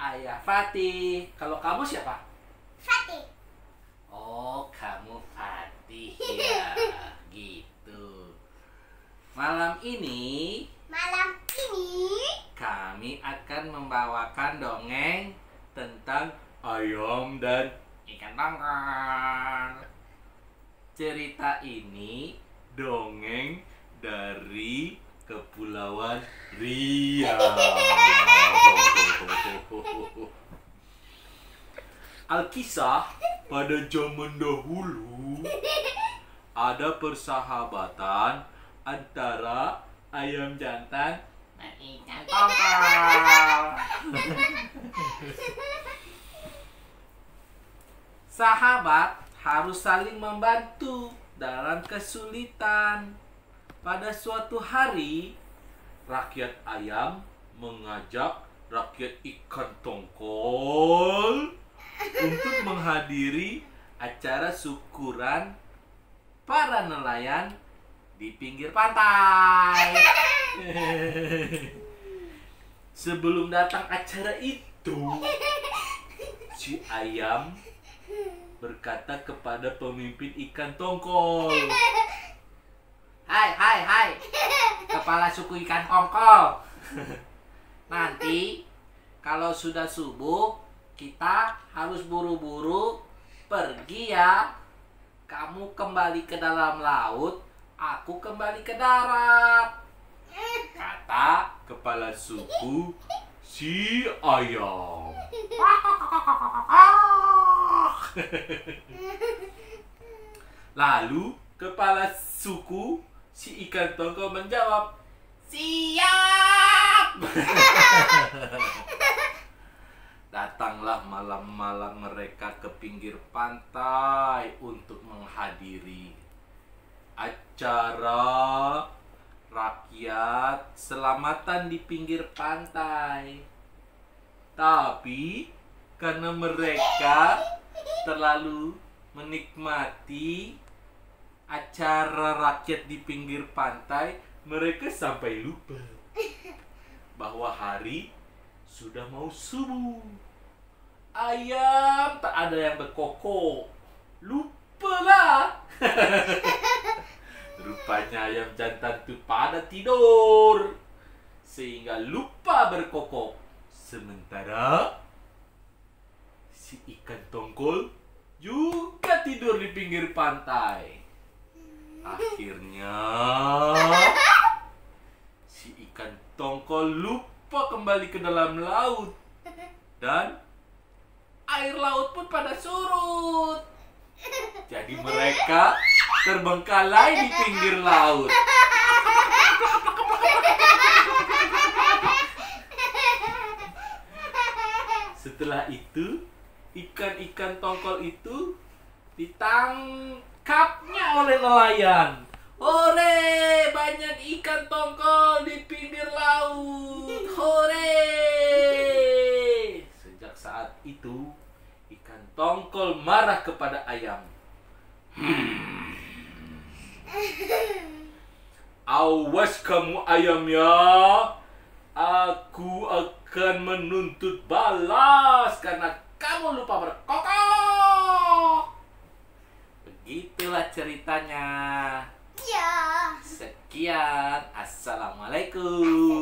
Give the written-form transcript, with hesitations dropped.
ayah Fatih. Kalau kamu siapa? Fatih. Oh, kamu Fatih ya. Gitu. Malam ini kami akan membawakan dongeng tentang ayam dan ikan tongkol. Cerita ini dongeng dari Kepulauan Riau. Alkisah, pada zaman dahulu ada persahabatan antara ayam jantan dan ikan tongkol. Sahabat harus saling membantu dalam kesulitan. Pada suatu hari, rakyat ayam mengajak rakyat ikan tongkol untuk menghadiri acara syukuran para nelayan di pinggir pantai. Sebelum datang acara itu, si ayam berkata kepada pemimpin ikan tongkol, Hai, kepala suku ikan tongkol. Nanti kalau sudah subuh, kita harus buru-buru pergi ya. Kamu kembali ke dalam laut, aku kembali ke darat, kata kepala suku si ayam. Lalu kepala suku si ikan tongkol menjawab, siap. Datanglah malam-malam mereka ke pinggir pantai untuk menghadiri acara rakyat selamatan di pinggir pantai. Tapi karena mereka terlalu menikmati acara rakyat di pinggir pantai, mereka sampai lupa bahwa hari sudah mau subuh. Ayam tak ada yang berkokok. Lupalah. Rupanya ayam jantan itu pada tidur, sehingga lupa berkokok. Sementara si ikan tongkol juga tidur di pinggir pantai. Akhirnya si ikan tongkol lupa kembali ke dalam laut, dan air laut pun pada surut. Jadi mereka terbengkalai di pinggir laut. Setelah itu, ikan-ikan tongkol itu ditangkapnya oleh nelayan. Hore, banyak ikan tongkol di pinggir laut. Hore. Sejak saat itu, ikan tongkol marah kepada ayam. Awas kamu ayam ya. Aku akan menuntut balas karena kamu lupa berkokok. Begitulah ceritanya. Ya. Sekian. Assalamualaikum.